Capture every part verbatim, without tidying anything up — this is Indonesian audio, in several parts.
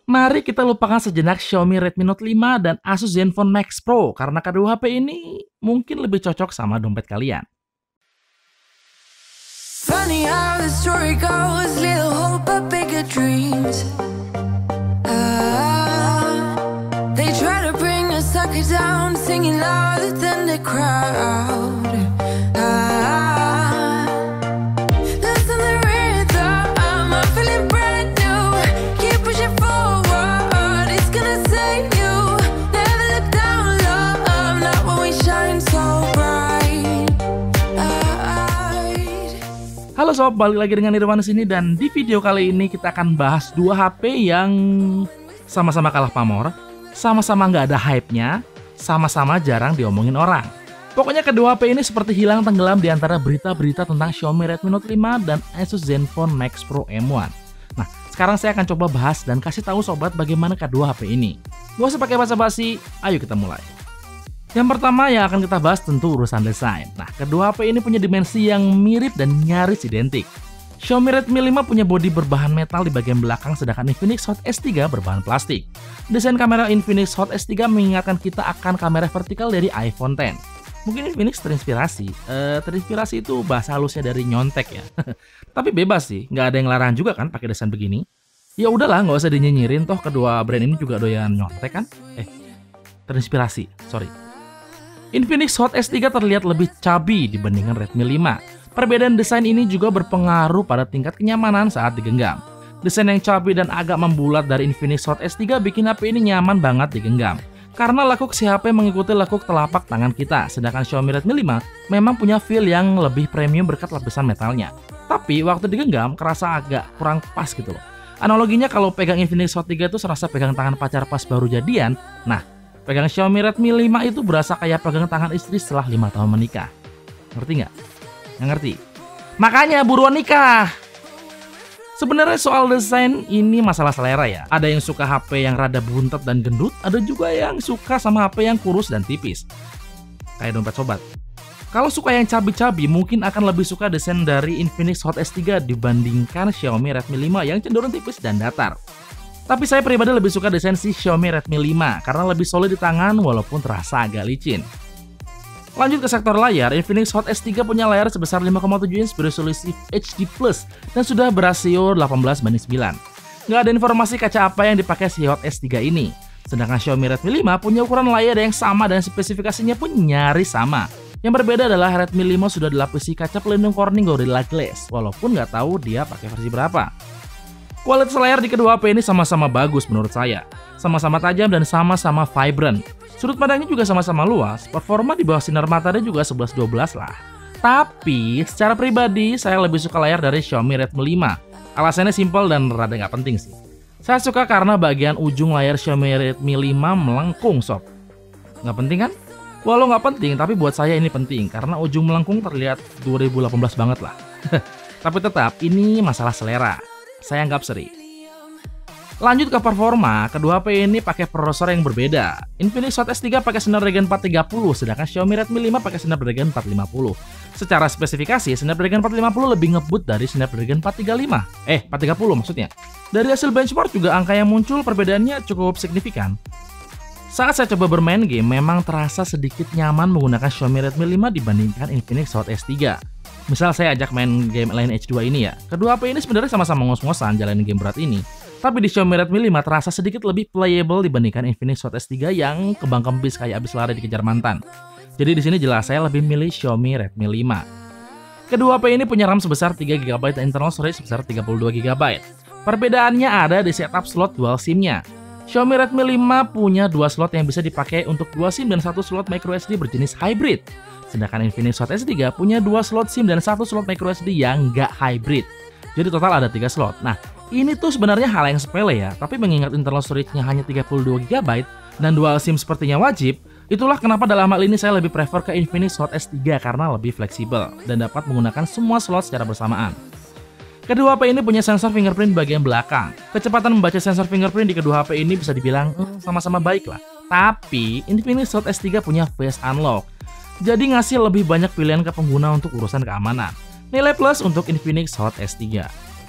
Mari kita lupakan sejenak Xiaomi Redmi Note lima dan Asus Zenfone Max Pro karena kedua H P ini mungkin lebih cocok sama dompet kalian. Funny how the story goes, little hope but bigger dreams. Ah, they try to bring a sucker down, singing louder than the crowd. Ah, listen the rhythm, I'm feeling brand new. Keep pushing forward, it's gonna save you. Never look down, love, not when we shine so bright. Halo sob, balik lagi dengan Nirwana sini dan di video kali ini kita akan bahas dua H P yang sama-sama kalah pamor, sama-sama nggak ada hype-nya, sama-sama jarang diomongin orang. Pokoknya kedua H P ini seperti hilang tenggelam di antara berita-berita tentang Xiaomi Redmi Note lima dan Asus Zenfone Max Pro M satu. Nah, sekarang saya akan coba bahas dan kasih tahu sobat bagaimana kedua H P ini. Gak usah pakai basa-basi, ayo kita mulai. Yang pertama yang akan kita bahas tentu urusan desain. Nah, kedua H P ini punya dimensi yang mirip dan nyaris identik. Xiaomi Redmi lima punya bodi berbahan metal di bagian belakang, sedangkan Infinix Hot S tiga berbahan plastik. Desain kamera Infinix Hot S tiga mengingatkan kita akan kamera vertikal dari iPhone X. Mungkin Infinix terinspirasi, eh, terinspirasi itu bahasa halusnya dari nyontek ya. Tapi bebas sih, nggak ada yang larang juga kan pakai desain begini. Ya udahlah, nggak usah dinyinyirin, toh kedua brand ini juga doyan nyontek kan. Eh, terinspirasi, sorry. Infinix Hot S tiga terlihat lebih chubby dibandingkan Redmi lima. Perbedaan desain ini juga berpengaruh pada tingkat kenyamanan saat digenggam. Desain yang chubby dan agak membulat dari Infinix Hot S tiga bikin H P ini nyaman banget digenggam. Karena lekuk si H P mengikuti lekuk telapak tangan kita, sedangkan Xiaomi Redmi lima memang punya feel yang lebih premium berkat lapisan metalnya. Tapi waktu digenggam kerasa agak kurang pas gitu loh. Analoginya kalau pegang Infinix Hot tiga itu serasa pegang tangan pacar pas baru jadian. Nah, pegang Xiaomi Redmi lima itu berasa kayak pegang tangan istri setelah lima tahun menikah. Ngerti nggak? Nggak ngerti? Makanya buruan nikah! Sebenarnya soal desain ini masalah selera ya. Ada yang suka H P yang rada buntet dan gendut, ada juga yang suka sama H P yang kurus dan tipis. Kayak dompet sobat. Kalau suka yang cabi-cabi, mungkin akan lebih suka desain dari Infinix Hot S tiga dibandingkan Xiaomi Redmi lima yang cenderung tipis dan datar. Tapi saya pribadi lebih suka desain si Xiaomi Redmi lima karena lebih solid di tangan walaupun terasa agak licin. Lanjut ke sektor layar, Infinix Hot S tiga punya layar sebesar lima koma tujuh inch beresolusi H D plus dan sudah berasio delapan belas banding sembilan. Nggak ada informasi kaca apa yang dipakai si Hot S tiga ini. Sedangkan Xiaomi Redmi lima punya ukuran layar yang sama dan spesifikasinya pun nyaris sama. Yang berbeda adalah Redmi lima sudah dilapisi kaca pelindung Corning Gorilla Glass, walaupun nggak tahu dia pakai versi berapa. Kualitas layar di kedua H P ini sama-sama bagus menurut saya. Sama-sama tajam dan sama-sama vibrant. Sudut pandangnya juga sama-sama luas, performa di bawah sinar matanya juga sebelas dua belas lah. Tapi, secara pribadi, saya lebih suka layar dari Xiaomi Redmi lima. Alasannya simpel dan rada nggak penting sih. Saya suka karena bagian ujung layar Xiaomi Redmi lima melengkung sob. Nggak penting kan? Walau nggak penting, tapi buat saya ini penting karena ujung melengkung terlihat dua ribu delapan belas banget lah. Tapi tetap, ini masalah selera. Saya anggap seri. Lanjut ke performa, kedua H P ini pakai prosesor yang berbeda. Infinix Hot S tiga pakai Snapdragon empat tiga nol, sedangkan Xiaomi Redmi lima pakai Snapdragon empat lima nol. Secara spesifikasi, Snapdragon empat lima nol lebih ngebut dari Snapdragon empat tiga lima. Eh, empat tiga nol maksudnya. Dari hasil benchmark juga angka yang muncul perbedaannya cukup signifikan. Saat saya coba bermain game, memang terasa sedikit nyaman menggunakan Xiaomi Redmi lima dibandingkan Infinix Hot S tiga. Misal saya ajak main game Lineage dua ini ya, kedua H P ini sebenarnya sama-sama ngos-ngosan jalanin game berat ini. Tapi di Xiaomi Redmi lima terasa sedikit lebih playable dibandingkan Infinix Hot S tiga yang kebang-kembis kayak abis lari dikejar mantan. Jadi di sini jelas saya lebih milih Xiaomi Redmi lima. Kedua H P ini punya RAM sebesar tiga giga byte dan internal storage sebesar tiga puluh dua giga byte. Perbedaannya ada di setup slot dual SIM-nya. Xiaomi Redmi lima punya dua slot yang bisa dipakai untuk dua SIM dan satu slot microSD berjenis hybrid. Sedangkan Infinix Hot S tiga punya dua slot SIM dan satu slot microSD yang nggak hybrid. Jadi total ada tiga slot. Nah, ini tuh sebenarnya hal yang sepele ya, tapi mengingat internal storage-nya hanya tiga puluh dua giga byte dan dual SIM sepertinya wajib, itulah kenapa dalam hal ini saya lebih prefer ke Infinix Hot S tiga karena lebih fleksibel dan dapat menggunakan semua slot secara bersamaan. Kedua H P ini punya sensor fingerprint bagian belakang. Kecepatan membaca sensor fingerprint di kedua H P ini bisa dibilang hmm, sama-sama baik lah. Tapi Infinix Hot S tiga punya face unlock, jadi ngasih lebih banyak pilihan ke pengguna untuk urusan keamanan. Nilai plus untuk Infinix Hot S tiga.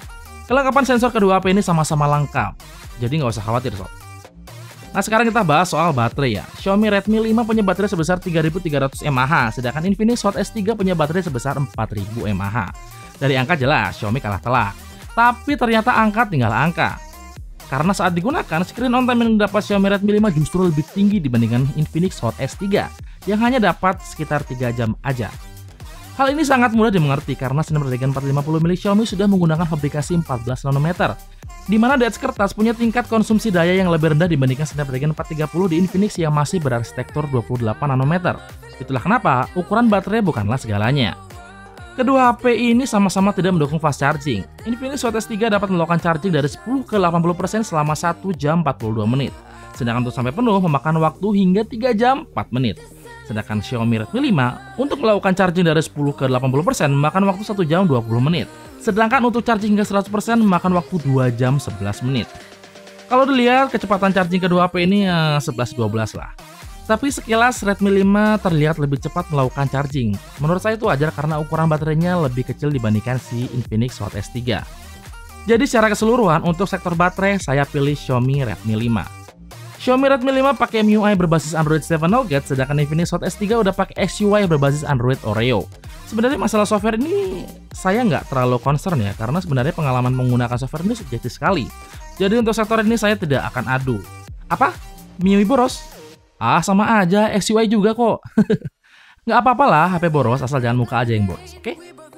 Kelengkapan sensor kedua H P ini sama-sama lengkap, jadi nggak usah khawatir sob. Nah sekarang kita bahas soal baterai ya. Xiaomi Redmi lima punya baterai sebesar tiga ribu tiga ratus mAh, sedangkan Infinix Hot S tiga punya baterai sebesar empat ribu mAh. Dari angka jelas, Xiaomi kalah telak. Tapi ternyata angka tinggal angka. Karena saat digunakan, screen on time yang didapat Xiaomi Redmi lima justru lebih tinggi dibandingkan Infinix Hot S tiga, yang hanya dapat sekitar tiga jam aja. Hal ini sangat mudah dimengerti karena Snapdragon empat lima nol milik Xiaomi sudah menggunakan fabrikasi empat belas nanometer, di mana di atas kertas punya tingkat konsumsi daya yang lebih rendah dibandingkan Snapdragon empat tiga nol di Infinix yang masih berarsitektur dua puluh delapan nanometer. Itulah kenapa ukuran baterai bukanlah segalanya. Kedua H P ini sama-sama tidak mendukung fast charging. Infinix Hot S tiga dapat melakukan charging dari sepuluh ke delapan puluh persen selama satu jam empat puluh dua menit, sedangkan untuk sampai penuh memakan waktu hingga tiga jam empat menit. Sedangkan Xiaomi Redmi lima untuk melakukan charging dari sepuluh ke delapan puluh persen memakan waktu satu jam dua puluh menit. Sedangkan untuk charging hingga seratus persen memakan waktu dua jam sebelas menit. Kalau dilihat kecepatan charging kedua H P ini ya sebelas dua belas lah. Tapi sekilas Redmi lima terlihat lebih cepat melakukan charging. Menurut saya itu wajar karena ukuran baterainya lebih kecil dibandingkan si Infinix Hot S tiga. Jadi secara keseluruhan untuk sektor baterai saya pilih Xiaomi Redmi lima. Xiaomi Redmi lima pakai M U I berbasis Android tujuh Nougat, sedangkan Infinix Hot S tiga udah pakai X U I berbasis Android Oreo. Sebenarnya masalah software ini saya nggak terlalu concern ya, karena sebenarnya pengalaman menggunakan software ini subjektif sekali. Jadi untuk sektor ini saya tidak akan adu. Apa? M I U I boros? Ah sama aja, X U I juga kok. Nggak apa-apa lah H P boros, asal jangan muka aja yang boros, oke? Okay?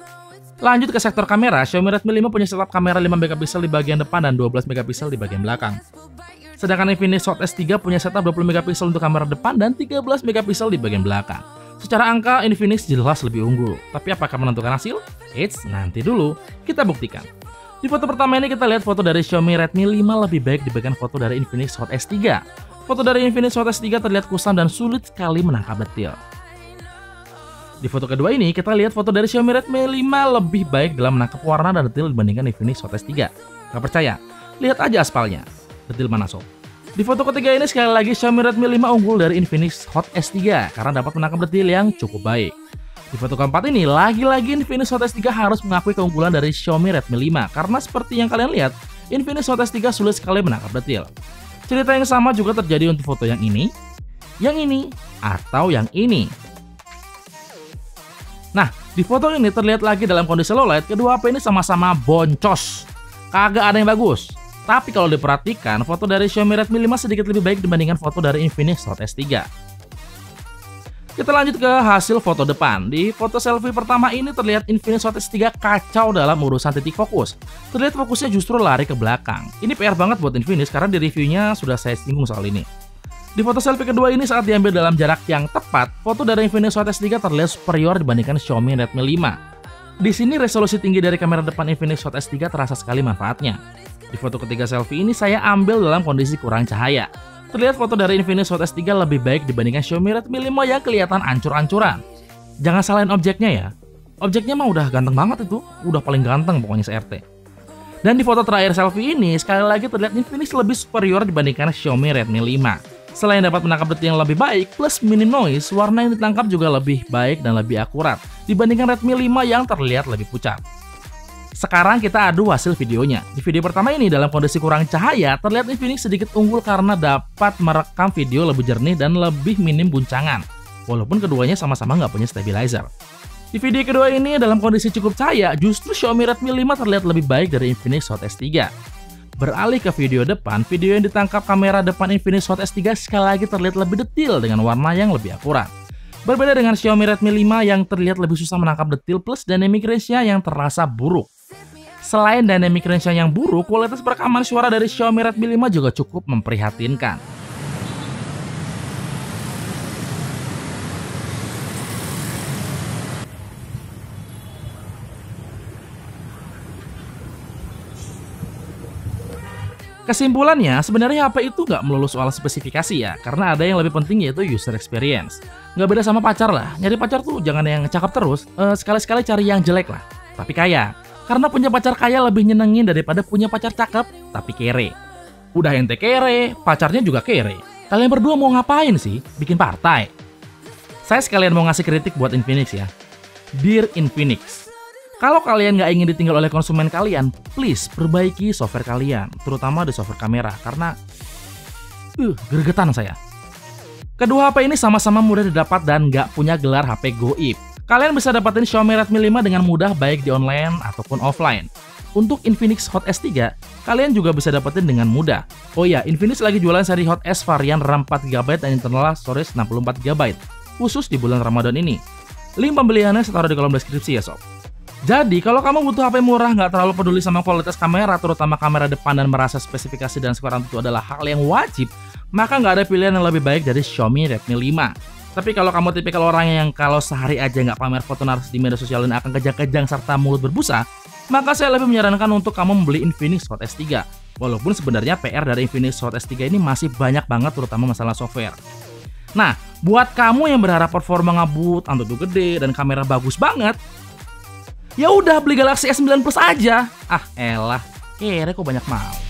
Lanjut ke sektor kamera, Xiaomi Redmi lima punya setup kamera lima megapiksel di bagian depan dan dua belas megapiksel di bagian belakang. Sedangkan Infinix Hot S tiga punya setup dua puluh megapiksel untuk kamera depan dan tiga belas megapiksel di bagian belakang. Secara angka, Infinix jelas lebih unggul. Tapi apakah menentukan hasil? Eits, nanti dulu, kita buktikan. Di foto pertama ini kita lihat foto dari Xiaomi Redmi lima lebih baik dibandingkan foto dari Infinix Hot S tiga. Foto dari Infinix Hot S tiga terlihat kusam dan sulit sekali menangkap detil. Di foto kedua ini, kita lihat foto dari Xiaomi Redmi lima lebih baik dalam menangkap warna dan detil dibandingkan Infinix Hot S tiga. Gak percaya? Lihat aja aspalnya. Detil mana sob? Di foto ketiga ini sekali lagi Xiaomi Redmi lima unggul dari Infinix Hot S tiga karena dapat menangkap detil yang cukup baik. Di foto keempat ini, lagi-lagi Infinix Hot S tiga harus mengakui keunggulan dari Xiaomi Redmi lima karena seperti yang kalian lihat, Infinix Hot S tiga sulit sekali menangkap detil. Cerita yang sama juga terjadi untuk foto yang ini, yang ini, atau yang ini. Nah, di foto ini terlihat lagi dalam kondisi low light, kedua H P ini sama-sama boncos. Kagak ada yang bagus. Tapi kalau diperhatikan, foto dari Xiaomi Redmi lima sedikit lebih baik dibandingkan foto dari Infinix Hot S tiga. Kita lanjut ke hasil foto depan. Di foto selfie pertama ini terlihat Infinix Hot S tiga kacau dalam urusan titik fokus. Terlihat fokusnya justru lari ke belakang. Ini P R banget buat Infinix karena di reviewnya sudah saya singgung soal ini. Di foto selfie kedua ini saat diambil dalam jarak yang tepat, foto dari Infinix Hot S tiga terlihat superior dibandingkan Xiaomi Redmi lima. Di sini resolusi tinggi dari kamera depan Infinix Hot S tiga terasa sekali manfaatnya. Di foto ketiga selfie ini saya ambil dalam kondisi kurang cahaya. Terlihat foto dari Infinix Hot S tiga lebih baik dibandingkan Xiaomi Redmi lima yang kelihatan ancur-ancuran. Jangan salahin objeknya ya. Objeknya mah udah ganteng banget itu, udah paling ganteng pokoknya se-R T. Dan di foto terakhir selfie ini sekali lagi terlihat Infinix lebih superior dibandingkan Xiaomi Redmi lima. Selain dapat menangkap detil yang lebih baik plus minim noise, warna yang ditangkap juga lebih baik dan lebih akurat dibandingkan Redmi lima yang terlihat lebih pucat. Sekarang kita adu hasil videonya. Di video pertama ini dalam kondisi kurang cahaya, terlihat Infinix sedikit unggul karena dapat merekam video lebih jernih dan lebih minim guncangan. Walaupun keduanya sama-sama nggak punya stabilizer. Di video kedua ini dalam kondisi cukup cahaya, justru Xiaomi Redmi lima terlihat lebih baik dari Infinix Hot S tiga. Beralih ke video depan, video yang ditangkap kamera depan Infinix Hot S tiga sekali lagi terlihat lebih detail dengan warna yang lebih akurat. Berbeda dengan Xiaomi Redmi lima yang terlihat lebih susah menangkap detil plus dynamic range-nya yang terasa buruk. Selain dynamic range-nya yang buruk, kualitas perekaman suara dari Xiaomi Redmi lima juga cukup memprihatinkan. Kesimpulannya, sebenarnya H P itu nggak melulu soal spesifikasi ya, karena ada yang lebih penting yaitu user experience. Nggak beda sama pacar lah, nyari pacar tuh jangan yang cakep terus, eh, sekali-sekali cari yang jelek lah, tapi kaya. Karena punya pacar kaya lebih nyenengin daripada punya pacar cakep, tapi kere. Udah ente kere, pacarnya juga kere. Kalian berdua mau ngapain sih? Bikin partai? Saya sekalian mau ngasih kritik buat Infinix ya. Dear Infinix, Kalau kalian nggak ingin ditinggal oleh konsumen kalian, please perbaiki software kalian, terutama di software kamera, karena uh, gregetan saya. Kedua H P ini sama-sama mudah didapat dan nggak punya gelar H P goib. Kalian bisa dapatin Xiaomi Redmi lima dengan mudah baik di online ataupun offline. Untuk Infinix Hot S tiga, kalian juga bisa dapetin dengan mudah. Oh ya, Infinix lagi jualan seri Hot S varian RAM empat giga byte dan internal storage enam puluh empat giga byte, khusus di bulan Ramadan ini. Link pembeliannya saya taruh di kolom deskripsi ya sob. Jadi, kalau kamu butuh H P murah, nggak terlalu peduli sama kualitas kamera, terutama kamera depan dan merasa spesifikasi dan skor itu adalah hal yang wajib, maka nggak ada pilihan yang lebih baik dari Xiaomi Redmi lima. Tapi kalau kamu tipikal orang yang kalau sehari aja nggak pamer foto narsis di media sosial dan akan kejang-kejang serta mulut berbusa, maka saya lebih menyarankan untuk kamu membeli Infinix Hot S tiga. Walaupun sebenarnya P R dari Infinix Hot S tiga ini masih banyak banget, terutama masalah software. Nah, buat kamu yang berharap performa ngebut, Antutu gede, dan kamera bagus banget, ya udah beli Galaxy S sembilan Plus aja. Ah elah, kira kok banyak mau.